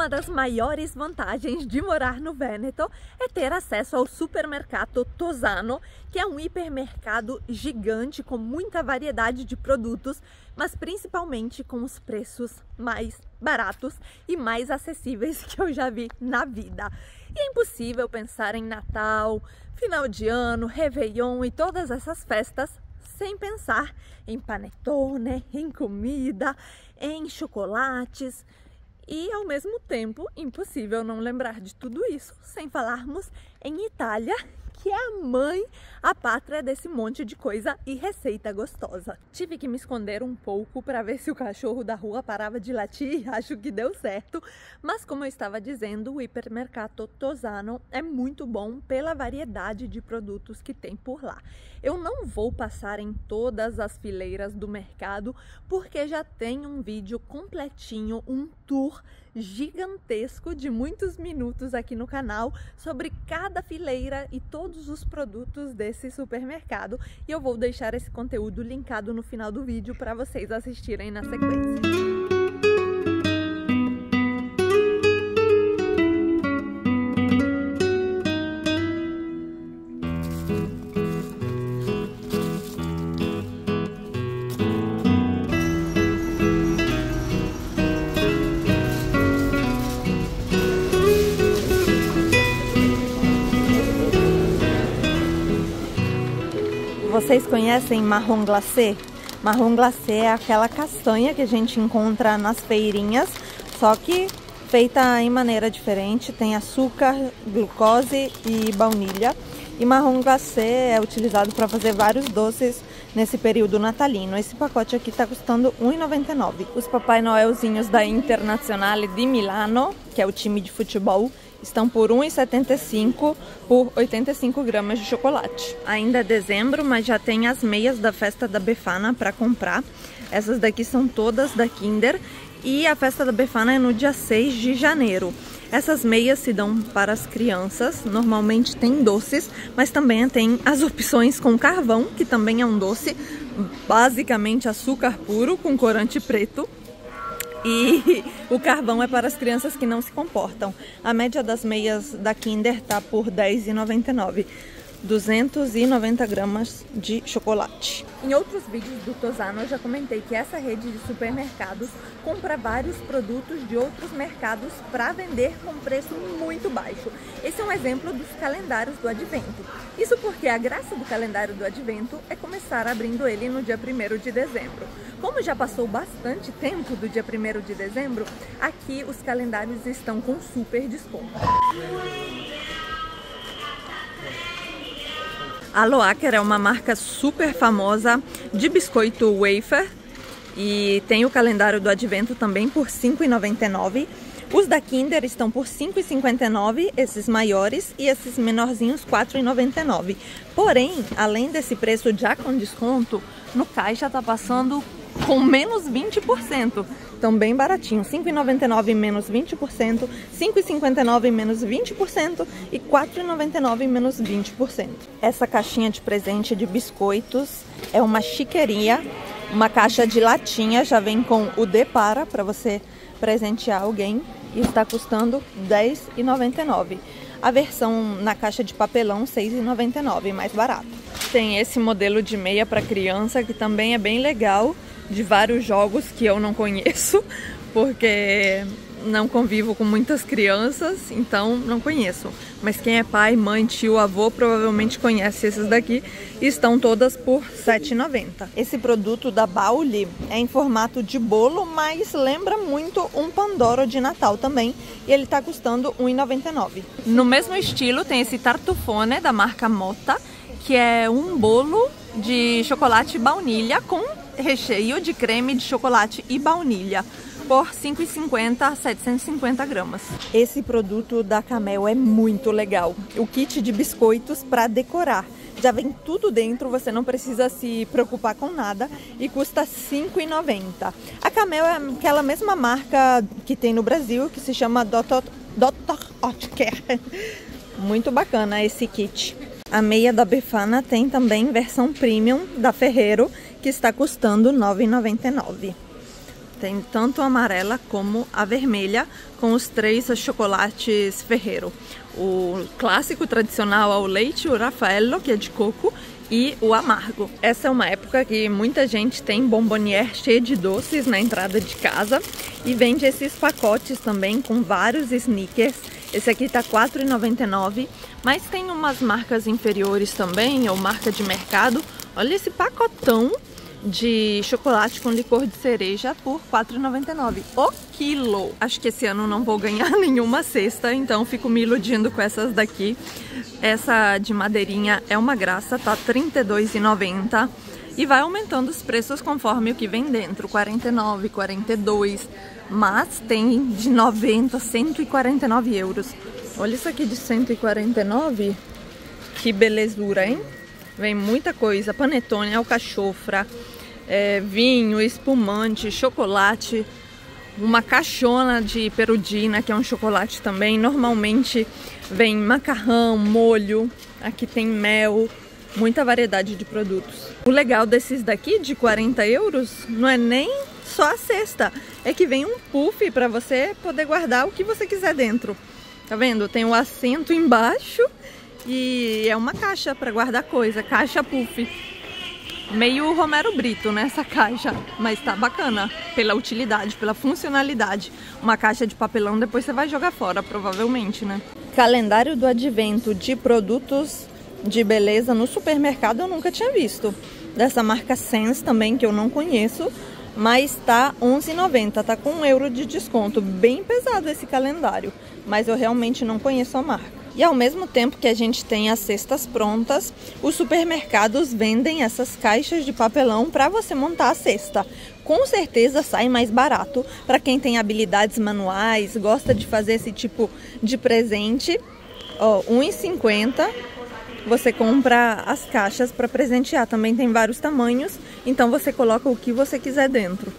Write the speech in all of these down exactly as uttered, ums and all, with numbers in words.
Uma das maiores vantagens de morar no Vêneto é ter acesso ao supermercado Tosano, que é um hipermercado gigante com muita variedade de produtos, mas principalmente com os preços mais baratos e mais acessíveis que eu já vi na vida. E é impossível pensar em Natal, final de ano, Réveillon e todas essas festas sem pensar em panetone, em comida, em chocolates. E, ao mesmo tempo, impossível não lembrar de tudo isso sem falarmos em Itália, que é a mãe, a pátria desse monte de coisa e receita gostosa. Tive que me esconder um pouco para ver se o cachorro da rua parava de latir, acho que deu certo. Mas, como eu estava dizendo, o hipermercado Tosano é muito bom pela variedade de produtos que tem por lá. Eu não vou passar em todas as fileiras do mercado, porque já tem um vídeo completinho, um tour gigantesco de muitos minutos aqui no canal sobre cada fileira e todos os produtos desse supermercado, e eu vou deixar esse conteúdo linkado no final do vídeo para vocês assistirem na sequência. Vocês conhecem marron glacé? Marron glacé é aquela castanha que a gente encontra nas feirinhas, só que feita em maneira diferente. Tem açúcar, glucose e baunilha. E marron glacé é utilizado para fazer vários doces nesse período natalino. Esse pacote aqui está custando um real e noventa e nove centavos. Os Papai Noelzinhos da Internazionale di Milano, que é o time de futebol, estão por um real e setenta e cinco centavos por oitenta e cinco gramas de chocolate. Ainda é dezembro, mas já tem as meias da festa da Befana para comprar. Essas daqui são todas da Kinder e a festa da Befana é no dia seis de janeiro. Essas meias se dão para as crianças, normalmente tem doces, mas também tem as opções com carvão, que também é um doce, basicamente açúcar puro com corante preto. E o carvão é para as crianças que não se comportam. A média das meias da Kinder está por dez reais e noventa e nove centavos. duzentos e noventa gramas de chocolate. Em outros vídeos do Tosano eu já comentei que essa rede de supermercados compra vários produtos de outros mercados para vender com preço muito baixo. Esse é um exemplo dos calendários do Advento. Isso porque a graça do calendário do Advento é começar abrindo ele no dia primeiro de dezembro. Como já passou bastante tempo do dia primeiro de dezembro, aqui os calendários estão com super desconto. A Loacker é uma marca super famosa de biscoito wafer e tem o calendário do Advento também por cinco reais e noventa e nove centavos. Os da Kinder estão por cinco reais e cinquenta e nove centavos, esses maiores, e esses menorzinhos quatro reais e noventa e nove centavos. Porém, além desse preço já com desconto, no caixa está passando com menos vinte por cento. Então bem baratinho, cinco reais e noventa e nove centavos menos vinte por cento, cinco reais e cinquenta e nove centavos menos vinte por cento e quatro reais e noventa e nove centavos menos vinte por cento. Essa caixinha de presente de biscoitos é uma chiqueria, uma caixa de latinha, já vem com o Depara para você presentear alguém e está custando dez reais e noventa e nove centavos. A versão na caixa de papelão, seis reais e noventa e nove centavos, mais barato. Tem esse modelo de meia para criança que também é bem legal, de vários jogos que eu não conheço, porque não convivo com muitas crianças, então não conheço. Mas quem é pai, mãe, tio, avô, provavelmente conhece esses daqui. E estão todas por sete reais e noventa centavos. Esse produto da Bauli é em formato de bolo, mas lembra muito um Pandoro de Natal também. E ele está custando um real e noventa e nove centavos. No mesmo estilo tem esse Tartufone da marca Motta, que é um bolo de chocolate e baunilha com recheio de creme de chocolate e baunilha por cinco reais e cinquenta centavos, setecentos e cinquenta gramas. Esse produto da Camel é muito legal. O kit de biscoitos para decorar. Já vem tudo dentro, você não precisa se preocupar com nada e custa cinco reais e noventa centavos. A Camel é aquela mesma marca que tem no Brasil, que se chama doutor Oetker. Muito bacana esse kit. A meia da Befana tem também versão premium da Ferrero, que está custando nove reais e noventa e nove centavos. Tem tanto a amarela como a vermelha, com os três chocolates Ferrero. O clássico tradicional ao leite, o Raffaello, que é de coco, e o amargo. Essa é uma época que muita gente tem bomboniere cheia de doces na entrada de casa e vende esses pacotes também com vários sneakers. Esse aqui tá quatro reais e noventa e nove centavos, mas tem umas marcas inferiores também, ou marca de mercado. Olha esse pacotão de chocolate com licor de cereja por quatro reais e noventa e nove centavos o quilo. Acho que esse ano não vou ganhar nenhuma cesta, então fico me iludindo com essas daqui. Essa de madeirinha é uma graça, tá trinta e dois reais e noventa centavos e vai aumentando os preços conforme o que vem dentro, quarenta e nove, quarenta e dois, mas tem de noventa, cento e quarenta e nove euros. Olha isso aqui de cento e quarenta e nove, que belezura, hein? Vem muita coisa, panetone, alcachofra, é, vinho, espumante, chocolate, uma caixona de perudina, que é um chocolate também. Normalmente vem macarrão, molho, aqui tem mel, muita variedade de produtos. O legal desses daqui de quarenta euros não é nem só a cesta, é que vem um puff para você poder guardar o que você quiser dentro. Tá vendo? Tem o assento embaixo e é uma caixa para guardar coisa, caixa puff. Meio Romero Brito nessa caixa, mas tá bacana pela utilidade, pela funcionalidade. Uma caixa de papelão depois você vai jogar fora, provavelmente, né? Calendário do advento de produtos de beleza no supermercado eu nunca tinha visto. Dessa marca Sense também, que eu não conheço, mas tá onze reais e noventa centavos, tá com um euro de desconto. Bem pesado esse calendário, mas eu realmente não conheço a marca. E ao mesmo tempo que a gente tem as cestas prontas, os supermercados vendem essas caixas de papelão para você montar a cesta. Com certeza sai mais barato para quem tem habilidades manuais, gosta de fazer esse tipo de presente. Ó, um real e cinquenta centavos. Você compra as caixas para presentear. Também tem vários tamanhos, então você coloca o que você quiser dentro.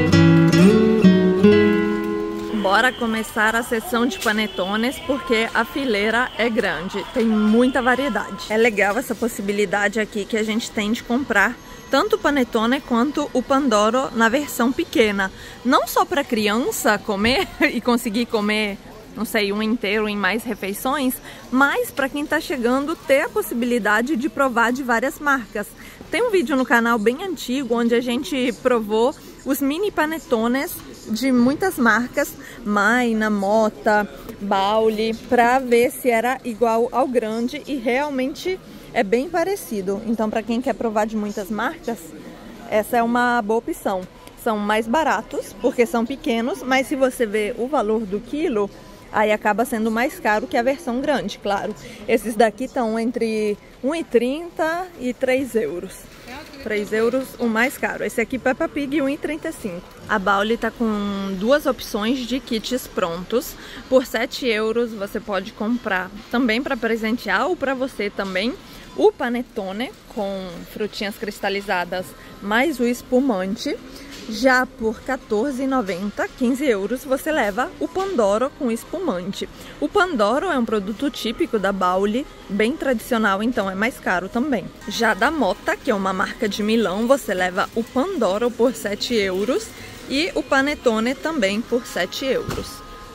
Bora começar a seção de panetones, porque a fileira é grande, tem muita variedade. É legal essa possibilidade aqui que a gente tem de comprar tanto o panetone quanto o pandoro na versão pequena. Não só para criança comer e conseguir comer, não sei, um inteiro em mais refeições, mas para quem tá chegando ter a possibilidade de provar de várias marcas. Tem um vídeo no canal bem antigo onde a gente provou os mini panetones de muitas marcas, Maina, Mota, Bauli, para ver se era igual ao grande, e realmente é bem parecido. Então, para quem quer provar de muitas marcas, essa é uma boa opção. São mais baratos porque são pequenos, mas se você vê o valor do quilo, aí acaba sendo mais caro que a versão grande, claro. Esses daqui estão entre um real e trinta e três euros. três euros o mais caro. Esse aqui, Peppa Pig, um real e trinta e cinco. A Bauli tá com duas opções de kits prontos. Por sete euros você pode comprar também para presentear ou para você também o panetone com frutinhas cristalizadas mais o espumante. Já por quatorze reais e noventa centavos, quinze euros, você leva o pandoro com espumante. O pandoro é um produto típico da Bauli, bem tradicional, então é mais caro também. Já da Mota, que é uma marca de Milão, você leva o pandoro por sete euros e o panetone também por sete euros.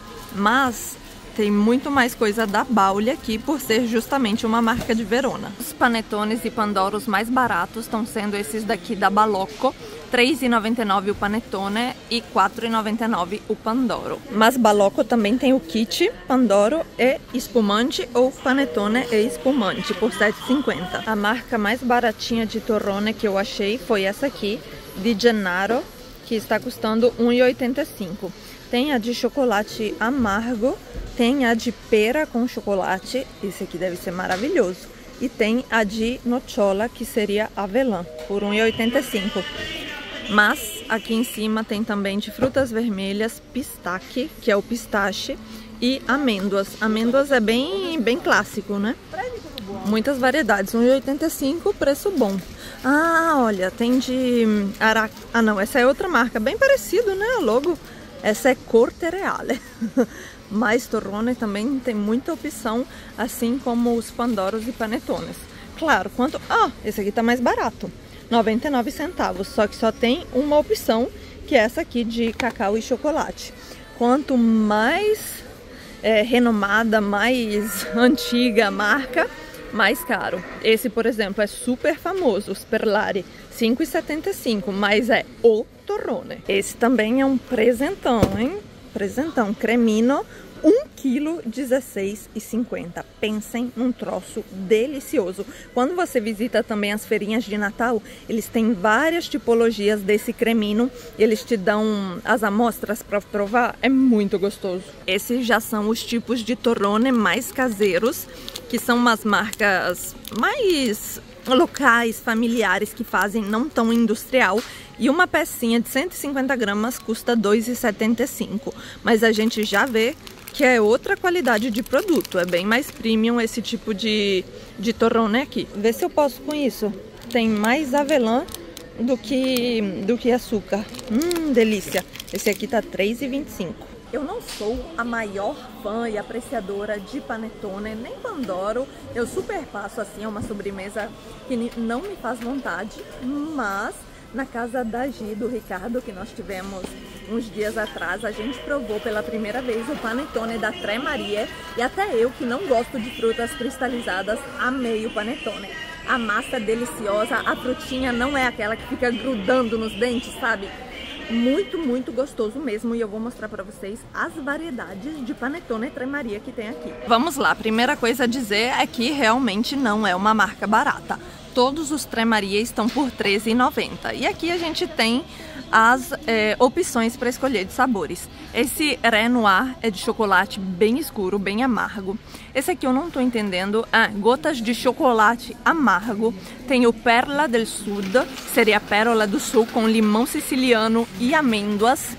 Mas tem muito mais coisa da Bauli aqui, por ser justamente uma marca de Verona. Os panetones e pandoros mais baratos estão sendo esses daqui da Balocco, três reais e noventa e nove centavos o panetone e quatro reais e noventa e nove centavos o pandoro. Mas Balocco também tem o kit pandoro e espumante, ou panetone e espumante, por sete reais e cinquenta centavos. A marca mais baratinha de torrone que eu achei foi essa aqui, de Gennaro, que está custando um real e oitenta e cinco centavos. Tem a de chocolate amargo, tem a de pera com chocolate, esse aqui deve ser maravilhoso. E tem a de nocciola, que seria avelã, por um real e oitenta e cinco centavos. Mas aqui em cima tem também de frutas vermelhas, pistache, que é o pistache, e amêndoas. Amêndoas é bem, bem clássico, né? Muitas variedades, um real e oitenta e cinco centavos, preço bom. Ah, olha, tem de... Ara... Ah não, essa é outra marca, bem parecido, né, o logo. Essa é Corte Reale. Mas torrone também tem muita opção, assim como os pandoros e panetones. Claro, quanto... Ah, esse aqui tá mais barato, noventa e nove centavos. Só que só tem uma opção, que é essa aqui de cacau e chocolate. Quanto mais é, renomada, mais antiga a marca, mais caro. Esse, por exemplo, é super famoso, o Sperlari, cinco e setenta e cinco, mas é o torrone. Esse também é um presentão, hein? Presentão, cremino, um quilo, dezesseis e cinquenta. Pensem num troço delicioso. Quando você visita também as feirinhas de Natal, eles têm várias tipologias desse cremino. Eles te dão as amostras para provar. É muito gostoso. Esses já são os tipos de torrone mais caseiros, que são umas marcas mais locais, familiares, que fazem, não tão industrial. E uma pecinha de cento e cinquenta gramas custa dois reais e setenta e cinco centavos. Mas a gente já vê que é outra qualidade de produto. É bem mais premium esse tipo de, de torrone aqui. Vê se eu posso com isso. Tem mais avelã do que, do que açúcar. Hum, delícia. Esse aqui tá três reais e vinte e cinco centavos. Eu não sou a maior fã e apreciadora de panetone, nem pandoro. Eu super passo assim, é uma sobremesa que não me faz vontade, mas na casa da Gi, do Ricardo, que nós tivemos uns dias atrás, a gente provou pela primeira vez o panetone da Tre Marie, e até eu, que não gosto de frutas cristalizadas, amei o panetone. A massa é deliciosa, a frutinha não é aquela que fica grudando nos dentes, sabe? Muito, muito gostoso mesmo, e eu vou mostrar para vocês as variedades de panetone Tre Marie que tem aqui. Vamos lá, a primeira coisa a dizer é que realmente não é uma marca barata. Todos os Tre Marie estão por treze reais e noventa centavos. E aqui a gente tem as é, opções para escolher de sabores. Esse Renoir é de chocolate bem escuro, bem amargo. Esse aqui eu não tô entendendo. Ah, gotas de chocolate amargo. Tem o Perla del Sud, seria a pérola do sul, com limão siciliano e amêndoas.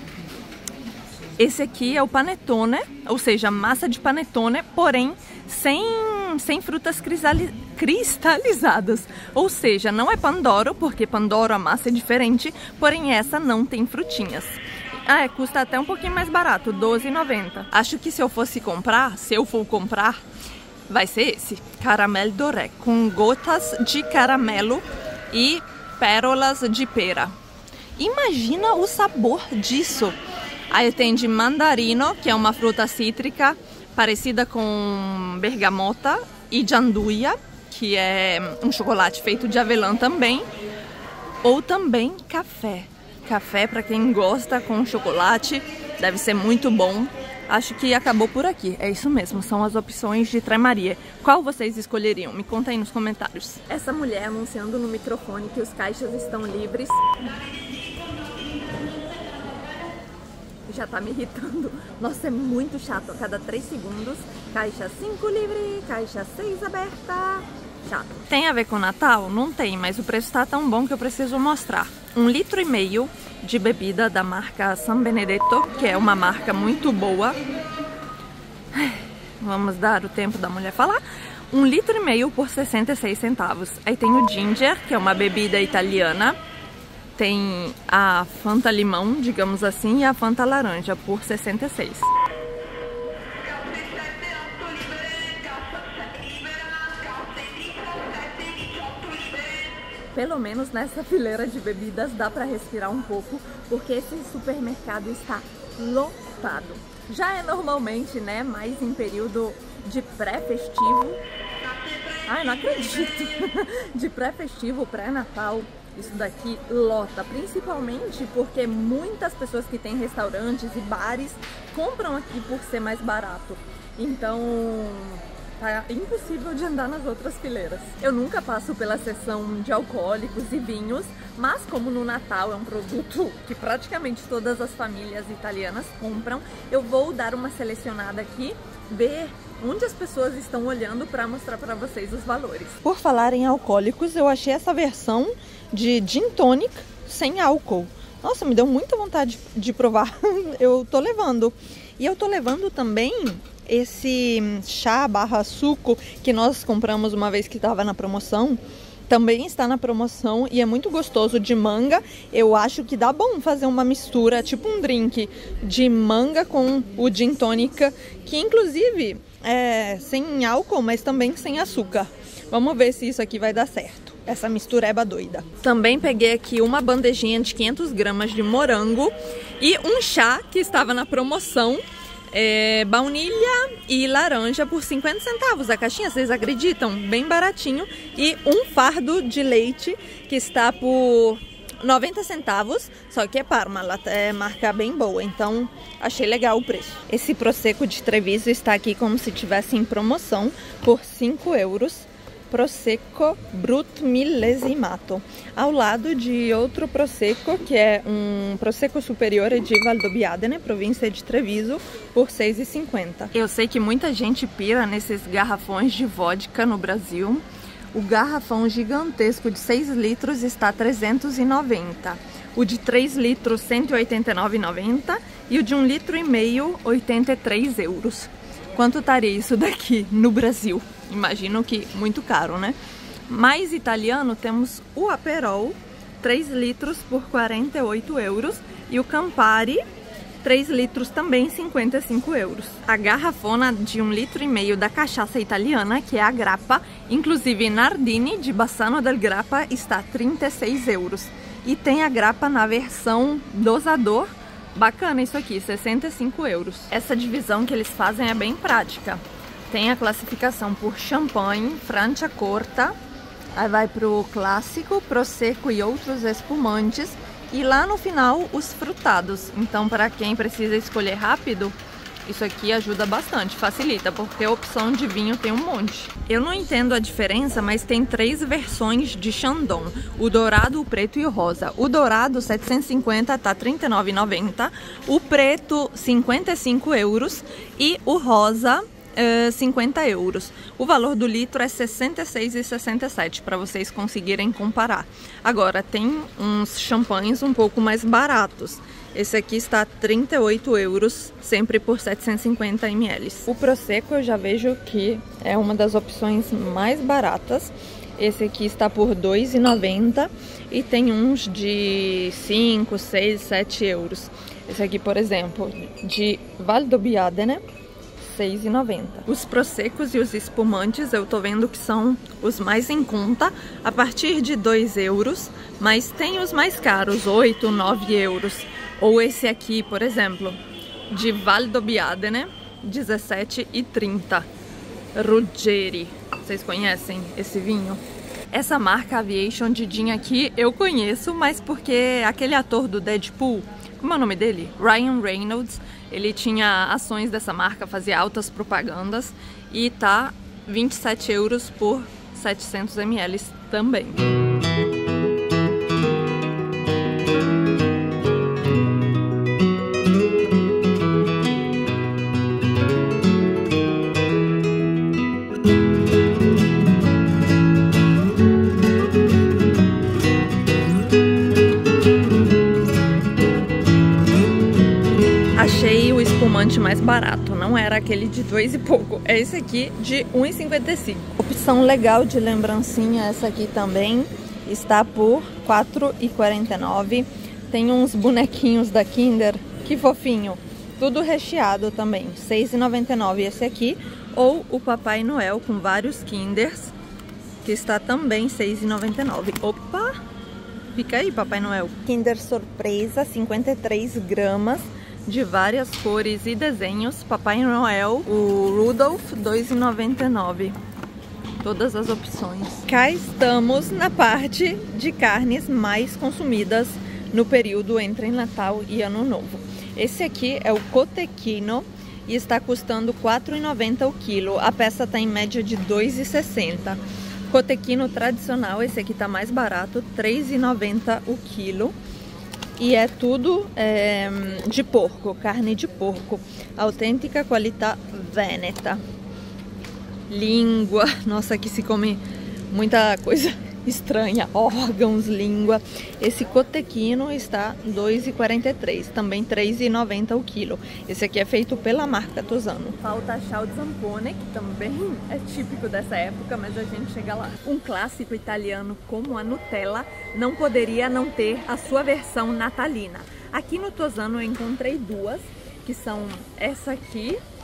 Esse aqui é o panetone, ou seja, massa de panetone, porém sem, sem frutas cristalizadas. Ou seja, não é pandoro, porque pandoro a massa é diferente, porém essa não tem frutinhas. Ah, é, custa até um pouquinho mais barato, doze reais e noventa centavos. Acho que se eu fosse comprar, se eu for comprar, vai ser esse, Caramel Doré, com gotas de caramelo e pérolas de pera. Imagina o sabor disso! Aí tem de mandarino, que é uma fruta cítrica parecida com bergamota, e de anduia, que é um chocolate feito de avelã também, ou também café. Café, para quem gosta com chocolate, deve ser muito bom. Acho que acabou por aqui. É isso mesmo, são as opções de Tre Marie. Qual vocês escolheriam? Me conta aí nos comentários. Essa mulher anunciando no microfone que os caixas estão livres já tá me irritando. Nossa, é muito chato. A cada três segundos, caixa cinco livre, caixa seis aberta. Chato. Tem a ver com Natal? Não tem, mas o preço tá tão bom que eu preciso mostrar. Um litro e meio de bebida da marca San Benedetto, que é uma marca muito boa. Vamos dar o tempo da mulher falar. Um litro e meio por sessenta e seis centavos. Aí tem o ginger, que é uma bebida italiana. Tem a Fanta limão, digamos assim, e a Fanta laranja por sessenta e seis. Pelo menos nessa fileira de bebidas dá para respirar um pouco, porque esse supermercado está lotado. Já é normalmente, né, mais em período de pré-festivo. Ai, não acredito! De pré-festivo, pré-natal. Isso daqui lota, principalmente porque muitas pessoas que têm restaurantes e bares compram aqui por ser mais barato. Então, tá impossível de andar nas outras fileiras. Eu nunca passo pela seção de alcoólicos e vinhos, mas como no Natal é um produto que praticamente todas as famílias italianas compram, eu vou dar uma selecionada aqui, ver onde as pessoas estão olhando para mostrar para vocês os valores. Por falar em alcoólicos, eu achei essa versão de gin tonic sem álcool. Nossa, me deu muita vontade de provar. Eu tô levando. E eu tô levando também esse chá barra suco que nós compramos uma vez que estava na promoção. Também está na promoção e é muito gostoso, de manga. Eu acho que dá bom fazer uma mistura, tipo um drink de manga com o gin tônica, que inclusive é sem álcool, mas também sem açúcar. Vamos ver se isso aqui vai dar certo. essa mistureba doida. Também peguei aqui uma bandejinha de quinhentas gramas de morango e um chá que estava na promoção. É, baunilha e laranja por cinquenta centavos a caixinha, vocês acreditam? Bem baratinho. E um fardo de leite que está por noventa centavos, só que é Parmalat, é marca bem boa, então achei legal o preço. Esse Prosecco de Treviso está aqui como se tivesse em promoção por cinco euros. Prosecco Brut Millesimato, ao lado de outro Prosecco, que é um Prosecco Superiore de Valdobbiadene, província de Treviso, por seis reais e cinquenta centavos. Eu sei que muita gente pira nesses garrafões de vodka no Brasil. O garrafão gigantesco de seis litros está trezentos e noventa reais. O de três litros, cento e oitenta e nove reais e noventa centavos. E o de um litro e meio, oitenta e três euros. Quanto estaria isso daqui no Brasil? Imagino que muito caro, né? Mais italiano, temos o Aperol, três litros por quarenta e oito euros. E o Campari, três litros também, cinquenta e cinco euros. A garrafona de um litro e meio da cachaça italiana, que é a Grappa, inclusive Nardini de Bassano del Grappa, está trinta e seis euros. E tem a Grappa na versão dosador. Bacana isso aqui, sessenta e cinco euros. Essa divisão que eles fazem é bem prática. Tem a classificação por champanhe, Franciacorta, aí vai pro clássico, prosecco e outros espumantes. E lá no final, os frutados. Então, para quem precisa escolher rápido, isso aqui ajuda bastante, facilita, porque a opção de vinho tem um monte. Eu não entendo a diferença, mas tem três versões de Chandon. O dourado, o preto e o rosa. O dourado, setecentos e cinquenta, tá trinta e nove reais e noventa centavos. O preto, cinquenta e cinco euros. E o rosa, Uh, cinquenta euros. O valor do litro é sessenta e seis reais e sessenta e sete centavos, para vocês conseguirem comparar. Agora, tem uns champanhes um pouco mais baratos. Esse aqui está trinta e oito euros, sempre por setecentos e cinquenta mililitros. O Prosecco eu já vejo que é uma das opções mais baratas. Esse aqui está por dois reais e noventa centavos e tem uns de cinco, seis, sete euros. Esse aqui, por exemplo, de Valdobbiadene, seis reais e noventa centavos. Os proseccos e os espumantes eu tô vendo que são os mais em conta, a partir de dois euros, mas tem os mais caros, oito, nove euros. Ou esse aqui, por exemplo, de Valdobbiadene, dezessete reais e trinta centavos. Ruggeri, vocês conhecem esse vinho? Essa marca Aviation de gin aqui eu conheço, mas porque aquele ator do Deadpool, como é o nome dele? Ryan Reynolds. Ele tinha ações dessa marca, fazia altas propagandas e tá vinte e sete euros por setecentos mililitros também. Achei o espumante mais barato, não era aquele de dois e pouco, é esse aqui de um real e cinquenta e cinco centavos. Opção legal de lembrancinha, essa aqui também está por quatro reais e quarenta e nove centavos. Tem uns bonequinhos da Kinder, que fofinho, tudo recheado também, seis reais e noventa e nove centavos esse aqui. Ou o Papai Noel com vários Kinders, que está também seis reais e noventa e nove centavos. Opa, fica aí Papai Noel. Kinder Surpresa, cinquenta e três gramas. De várias cores e desenhos. Papai Noel, o Rudolph, dois reais e noventa e nove centavos. Todas as opções. Cá estamos na parte de carnes mais consumidas no período entre Natal e Ano Novo. Esse aqui é o Cotechino e está custando quatro reais e noventa centavos o quilo. A peça está em média de dois reais e sessenta centavos. Cotechino tradicional, esse aqui está mais barato, três reais e noventa centavos o quilo. E é tudo é, de porco, carne de porco, autêntica qualidade veneta. Língua, nossa, aqui se come muita coisa estranha, órgãos, língua. Esse Cotechino está dois reais e quarenta e três centavos, também três reais e noventa centavos o quilo. Esse aqui é feito pela marca Tosano. Falta chá de zampone, que também é típico dessa época, mas a gente chega lá. Um clássico italiano como a Nutella não poderia não ter a sua versão natalina. Aqui no Tosano eu encontrei duas, que são essa aqui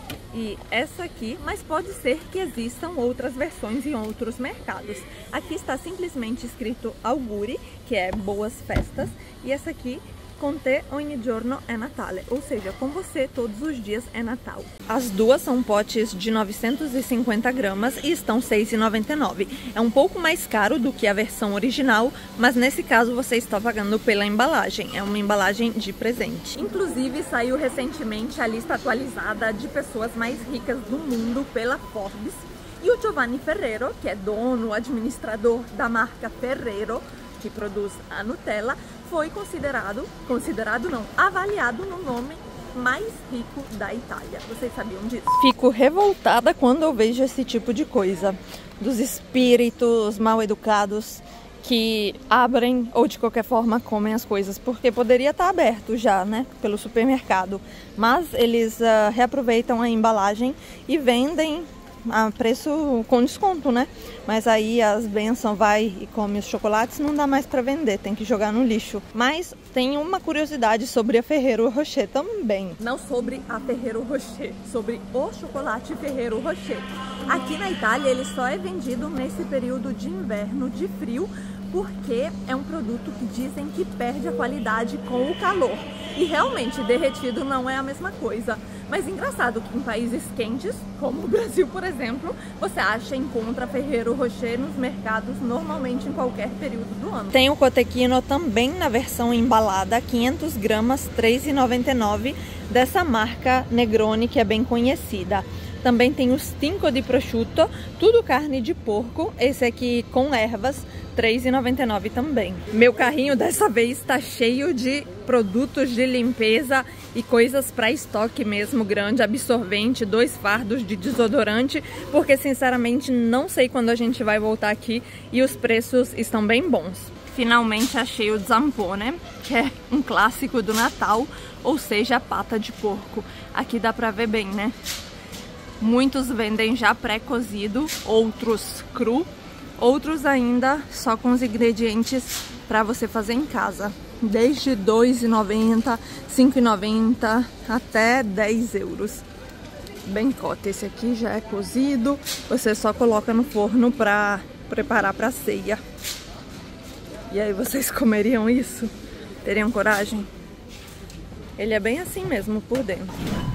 e essa aqui, mas pode ser que existam outras versões em outros mercados. Aqui está simplesmente escrito auguri, que é boas festas, e essa aqui, con te ogni giorno è Natale, ou seja, com você todos os dias é Natal. As duas são potes de novecentos e cinquenta gramas e estão seis reais e noventa e nove centavos. É um pouco mais caro do que a versão original, mas nesse caso você está pagando pela embalagem, é uma embalagem de presente. Inclusive saiu recentemente a lista atualizada de pessoas mais ricas do mundo pela Forbes, e o Giovanni Ferrero, que é dono, administrador da marca Ferrero, que produz a Nutella, foi considerado, considerado não, avaliado no nome mais rico da Itália. Vocês sabiam disso? Fico revoltada quando eu vejo esse tipo de coisa, dos espíritos mal educados que abrem ou de qualquer forma comem as coisas, porque poderia estar aberto já, né, pelo supermercado, mas eles uh, reaproveitam a embalagem e vendem a preço com desconto, né? Mas aí as bênçãos vai e come os chocolates, não dá mais para vender, tem que jogar no lixo. Mas tem uma curiosidade sobre a Ferrero Rocher também. Não sobre a Ferrero Rocher, sobre o chocolate Ferrero Rocher. Aqui na Itália ele só é vendido nesse período de inverno, de frio, porque é um produto que dizem que perde a qualidade com o calor. E realmente, derretido não é a mesma coisa. Mas engraçado que em países quentes, como o Brasil, por exemplo, você acha e encontra Ferrero Rocher nos mercados normalmente em qualquer período do ano. Tem o cotechino também na versão embalada, quinhentas gramas, três reais e noventa e nove centavos, dessa marca Negroni, que é bem conhecida. Também tem o stinco di prosciutto, tudo carne de porco, esse aqui com ervas, três reais e noventa e nove centavos também. Meu carrinho dessa vez está cheio de produtos de limpeza e coisas para estoque mesmo grande, absorvente, dois fardos de desodorante, porque sinceramente não sei quando a gente vai voltar aqui e os preços estão bem bons. Finalmente achei o zampone, que é um clássico do Natal, ou seja, a pata de porco. Aqui dá pra ver bem, né? Muitos vendem já pré-cozido, outros cru, outros ainda só com os ingredientes para você fazer em casa. Desde dois reais e noventa centavos, cinco reais e noventa centavos até dez euros. Bem cota, esse aqui já é cozido, você só coloca no forno para preparar para ceia. E aí vocês comeriam isso? Teriam coragem? Ele é bem assim mesmo por dentro.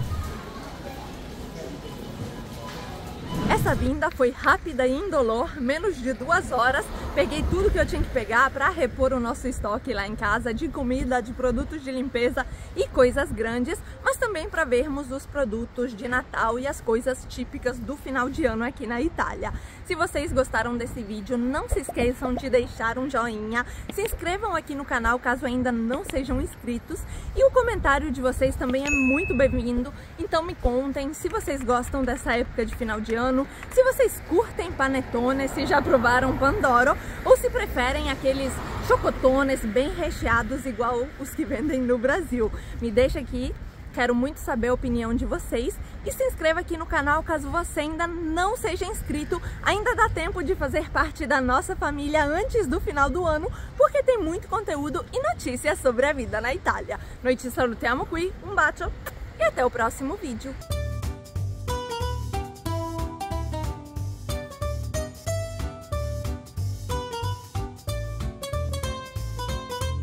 Essa vinda foi rápida e indolor, menos de duas horas. Peguei tudo que eu tinha que pegar para repor o nosso estoque lá em casa de comida, de produtos de limpeza e coisas grandes, mas também para vermos os produtos de Natal e as coisas típicas do final de ano aqui na Itália. Se vocês gostaram desse vídeo, não se esqueçam de deixar um joinha, se inscrevam aqui no canal caso ainda não sejam inscritos, e o comentário de vocês também é muito bem-vindo, então me contem se vocês gostam dessa época de final de ano, se vocês curtem panetone, se já provaram pandoro, ou se preferem aqueles chocotones bem recheados igual os que vendem no Brasil. Me deixa aqui, quero muito saber a opinião de vocês, e se inscreva aqui no canal caso você ainda não seja inscrito. Ainda dá tempo de fazer parte da nossa família antes do final do ano, porque tem muito conteúdo e notícias sobre a vida na Itália. Noi ci salutiamo qui, um bacio e até o próximo vídeo.